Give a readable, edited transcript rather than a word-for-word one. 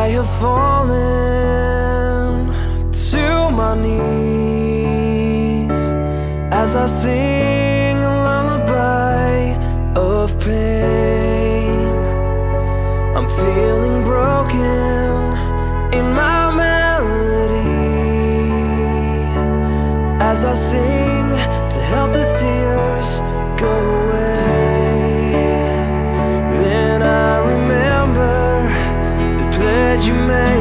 I have fallen to my knees as I sing a lullaby of pain. I'm feeling broken in my melody as I sing to help the tears go away. Then I remember the pledge you made